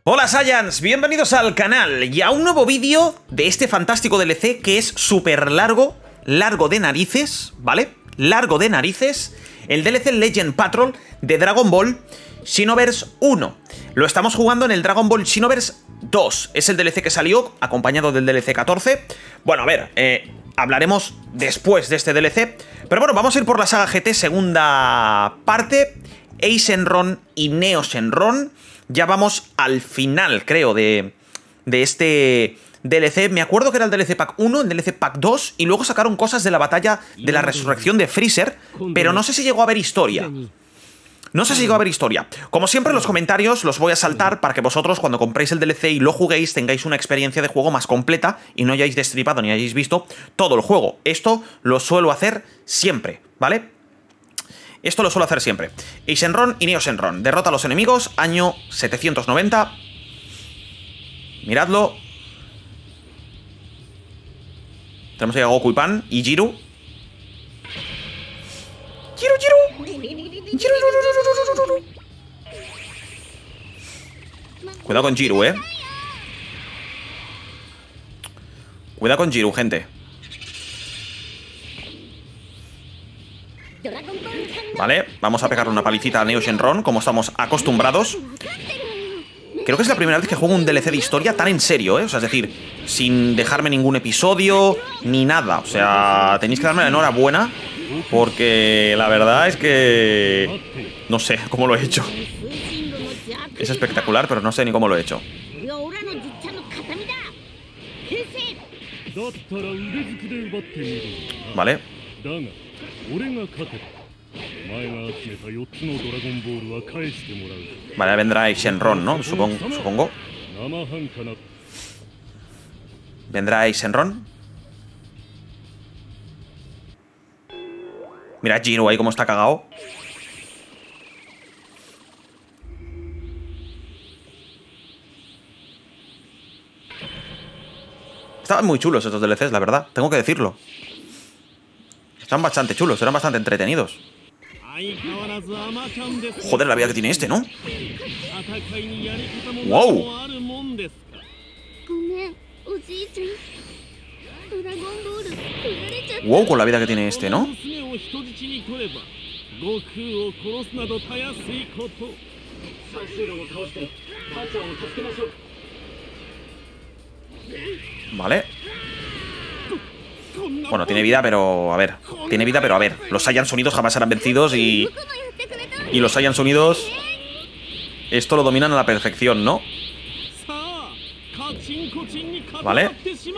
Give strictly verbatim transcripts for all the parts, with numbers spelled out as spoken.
Hola Saiyans, bienvenidos al canal y a un nuevo vídeo de este fantástico D L C que es súper largo, largo de narices, ¿vale? Largo de narices, el D L C Legend Patrol de Dragon Ball Xenoverse uno. Lo estamos jugando en el Dragon Ball Xenoverse dos, es el D L C que salió acompañado del D L C catorce. Bueno, a ver, eh, hablaremos después de este D L C, pero bueno, vamos a ir por la saga G T segunda parte, Eisenron y Neo Shenron. Ya vamos al final, creo, de, de este D L C. Me acuerdo que era el D L C Pack uno, el D L C Pack dos, y luego sacaron cosas de la batalla de la resurrección de Freezer, pero no sé si llegó a haber historia. No sé si llegó a haber historia. Como siempre, los comentarios los voy a saltar para que vosotros, cuando compréis el D L C y lo juguéis, tengáis una experiencia de juego más completa y no hayáis destripado ni hayáis visto todo el juego. Esto lo suelo hacer siempre, ¿vale? Esto lo suelo hacer siempre. Eisenron y Neo Shenron. Derrota a los enemigos, año setecientos noventa. Miradlo. Tenemos ahí a Goku y Pan y Jiru. Jiru, Jiru. Jiru. Cuidado con Jiru, eh. Cuidado con Jiru, gente. Vale, vamos a pegarle una palicita a Neo Shenron, como estamos acostumbrados. Creo que es la primera vez que juego un D L C de historia tan en serio, ¿eh? O sea, es decir, sin dejarme ningún episodio ni nada. O sea, tenéis que darme la enhorabuena, porque la verdad es que no sé cómo lo he hecho. Es espectacular, pero no sé ni cómo lo he hecho. Vale. Vale, vendrá Eisenron, ¿no? Supongo, supongo. ¿Vendrá Eisenron? Mira Jiru ahí como está cagado. Estaban muy chulos estos D L Cs, la verdad. Tengo que decirlo. Están bastante chulos, eran bastante entretenidos. Joder, la vida que tiene este, ¿no? ¡Wow! ¡Wow! Con la vida que tiene este, ¿no? Vale. Bueno, tiene vida, pero... A ver, tiene vida, pero a ver. Los Saiyans Unidos jamás serán vencidos y... Y los Saiyans Unidos... Esto lo dominan a la perfección, ¿no? Vale.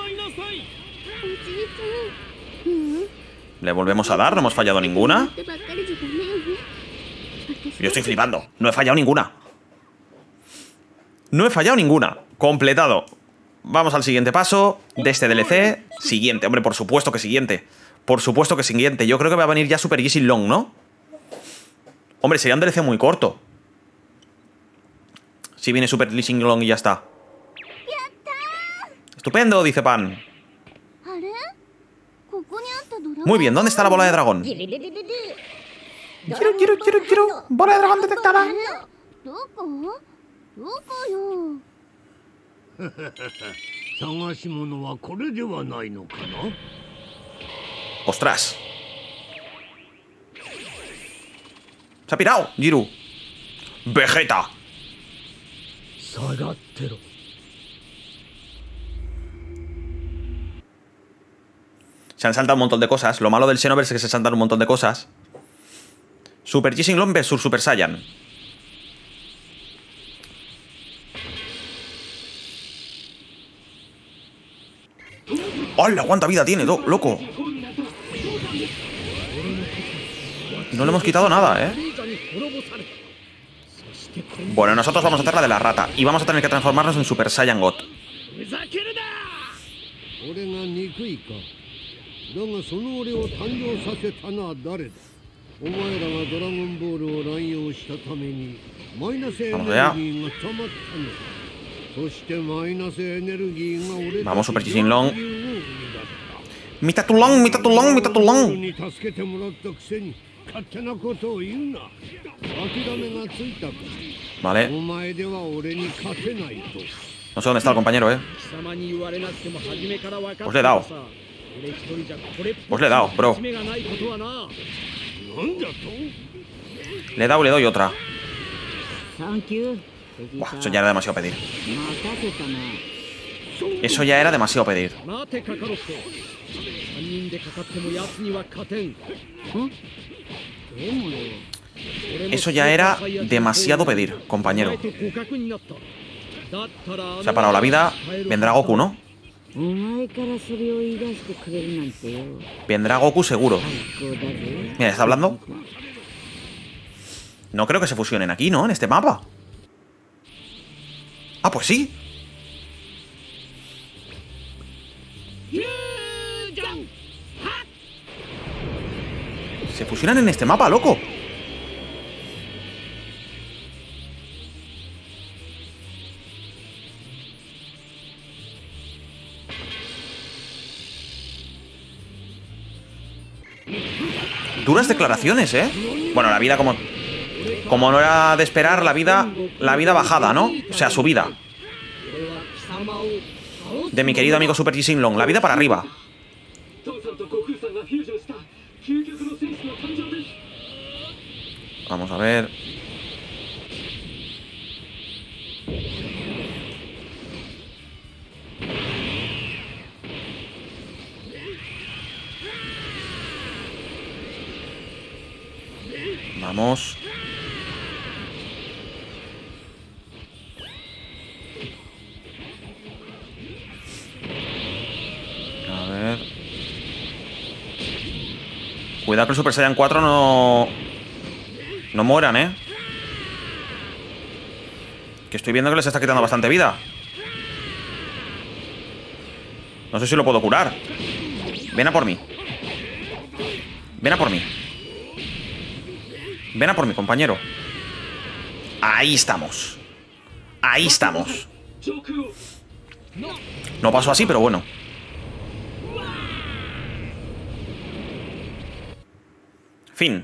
Le volvemos a dar, no hemos fallado ninguna. Yo estoy flipando, no he fallado ninguna. No he fallado ninguna. Completado. Vamos al siguiente paso de este D L C. Siguiente, hombre, por supuesto que siguiente. Por supuesto que siguiente. Yo creo que va a venir ya Super Lee Sin Long, ¿no? Hombre, sería un D L C muy corto. Si viene Super Lee Sin Long y ya está. Estupendo, dice Pan. Muy bien, ¿dónde está la bola de dragón? Quiero, quiero, quiero, quiero. Bola de dragón detectada. ¡Ostras! ¡Se ha pirado, Jiru! ¡Vegeta! Se han saltado un montón de cosas. Lo malo del Xenoverse es que se saltan un montón de cosas. Super Jinlong versus Super Saiyan. ¡Hola! ¿Cuánta vida tiene, loco? No le hemos quitado nada, ¿eh? Bueno, nosotros vamos a hacer la de la rata. Y vamos a tener que transformarnos en Super Saiyan God. Vamos allá. Vamos, Super Jinlong. Mitatulong, mitatulong, mitatulong. Vale. No sé dónde está el compañero, eh. Pues le he dado. Pues le he dado, bro. Le he dado y le doy otra. Buah, eso ya era demasiado pedir. Eso ya era demasiado pedir. Eso ya era demasiado pedir, compañero. Se ha parado la vida. Vendrá Goku, ¿no? Vendrá Goku seguro. Mira, ¿está hablando? No creo que se fusionen aquí, ¿no? En este mapa. Ah, pues sí. Se fusionan en este mapa, loco. Duras declaraciones, ¿eh? Bueno, la vida como... Como no era de esperar, la vida... La vida bajada, ¿no? O sea, subida. De mi querido amigo Super G Long. La vida para arriba. Vamos a ver... Vamos. A ver. Cuidado que el Super Saiyan cuatro no... No mueran, ¿eh? Que estoy viendo que les está quitando bastante vida. No sé si lo puedo curar. Ven a por mí. Ven a por mí. Ven a por mi compañero. Ahí estamos. Ahí estamos. No pasó así, pero bueno. Fin.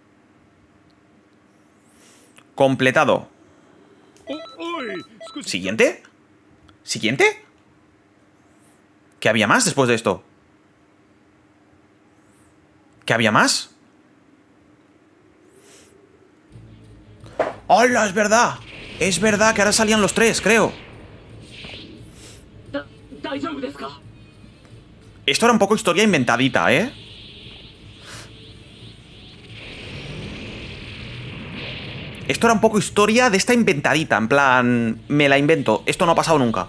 Completado. ¿Siguiente? ¿Siguiente? ¿Qué había más después de esto? ¿Qué había más? ¡Hola! Es verdad. Es verdad que ahora salían los tres, creo. Esto era un poco historia inventadita, ¿eh? Esto era un poco historia de esta inventadita. En plan, me la invento. Esto no ha pasado nunca.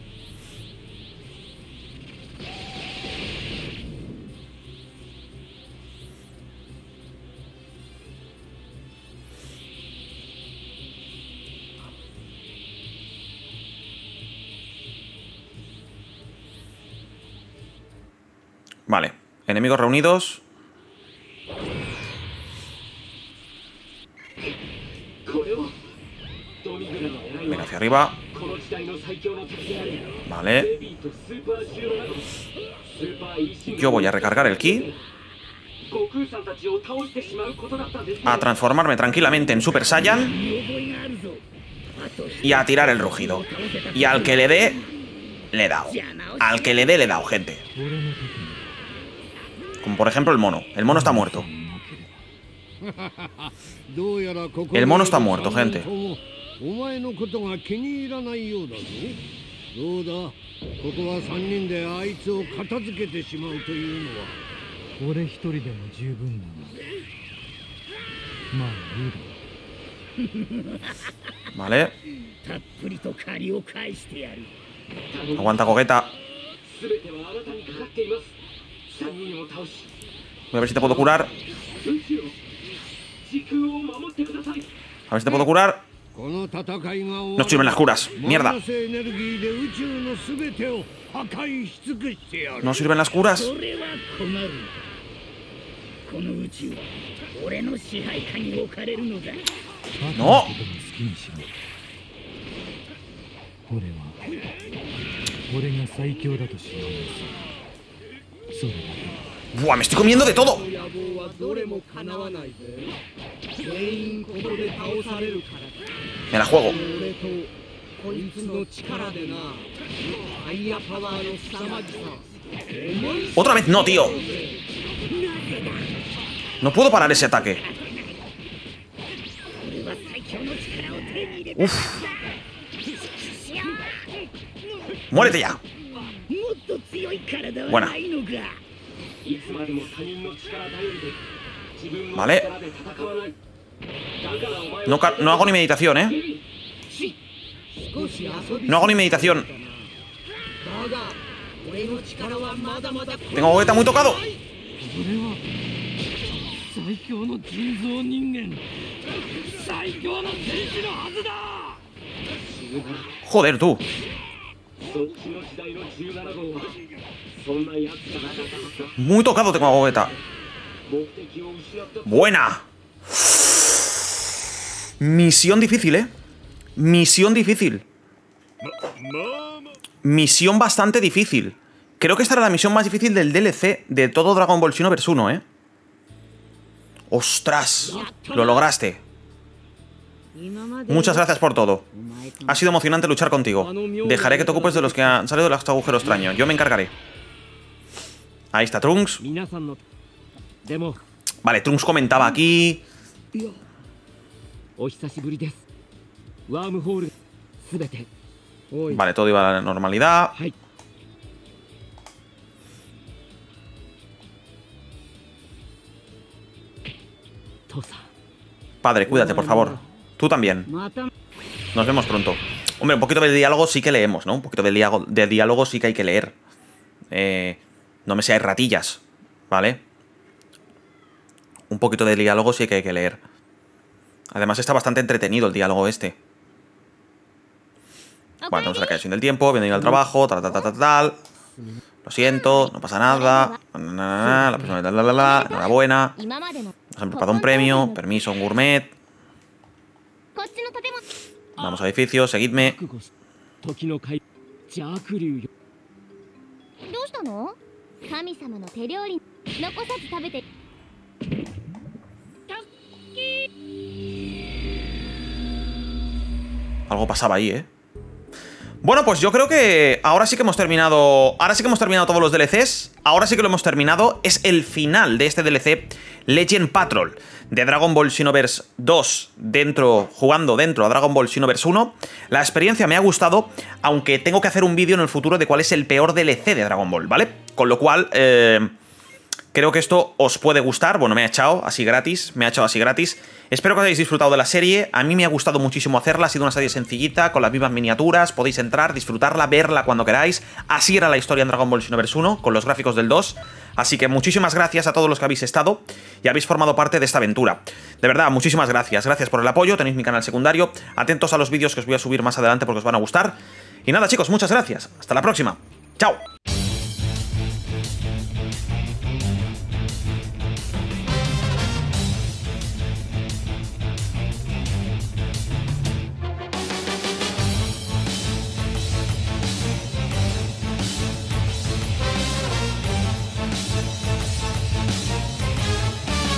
Vale, enemigos reunidos. Venga, hacia arriba. Vale. Yo voy a recargar el ki. A transformarme tranquilamente en Super Saiyan. Y a tirar el rugido. Y al que le dé, le he dado. Al que le dé, le he dado, gente. Como por ejemplo el mono. El mono está muerto. El mono está muerto, gente. Vale. Aguanta, Gogeta. Voy a ver si te puedo curar. A ver si te puedo curar. No sirven las curas. Mierda. No sirven las curas. No. Buah, me estoy comiendo de todo. Me la juego. Otra vez no, tío. No puedo parar ese ataque. Uf. Muérete ya. Buena. Vale. No, no hago ni meditación, ¿eh? No hago ni meditación. Tengo Gogeta muy tocado. Joder, tú. Muy tocado tengo a Gogeta. Buena. Misión difícil, ¿eh? Misión difícil. Misión bastante difícil. Creo que esta era la misión más difícil del D L C de todo Dragon Ball Xenoverse uno, ¿eh? ¡Ostras! Lo lograste. Muchas gracias por todo. Ha sido emocionante luchar contigo. Dejaré que te ocupes de los que han salido de los agujeros extraños. Yo me encargaré. Ahí está Trunks. Vale, Trunks comentaba aquí. Vale, todo iba a la normalidad. Padre, cuídate, por favor. Tú también. Nos vemos pronto. Hombre, un poquito de diálogo sí que leemos, ¿no? Un poquito de diálogo, de diálogo sí que hay que leer. Eh, no me seáis ratillas, ¿vale? Un poquito de diálogo sí que hay que leer. Además está bastante entretenido el diálogo este. Bueno, tenemos la creación del tiempo, bienvenido al trabajo, tal, tal, tal, tal, tal. Lo siento, no pasa nada. La persona, la, la, la, la, enhorabuena. Nos han preparado un premio, permiso, un gourmet. Vamos a edificio, seguidme. Algo pasaba ahí, ¿eh? Bueno, pues yo creo que ahora sí que hemos terminado. Ahora sí que hemos terminado todos los D L Cs. Ahora sí que lo hemos terminado. Es el final de este D L C Legend Patrol de Dragon Ball Xenoverse dos dentro, jugando dentro a Dragon Ball Xenoverse uno. La experiencia me ha gustado, aunque tengo que hacer un vídeo en el futuro de cuál es el peor D L C de Dragon Ball, ¿vale? Con lo cual, eh, creo que esto os puede gustar. Bueno, me ha echado así gratis, me ha echado así gratis. Espero que os hayáis disfrutado de la serie. A mí me ha gustado muchísimo hacerla. Ha sido una serie sencillita, con las mismas miniaturas. Podéis entrar, disfrutarla, verla cuando queráis. Así era la historia en Dragon Ball Xenoverse uno, con los gráficos del dos. Así que muchísimas gracias a todos los que habéis estado y habéis formado parte de esta aventura. De verdad, muchísimas gracias. Gracias por el apoyo. Tenéis mi canal secundario. Atentos a los vídeos que os voy a subir más adelante porque os van a gustar. Y nada, chicos, muchas gracias. Hasta la próxima. Chao.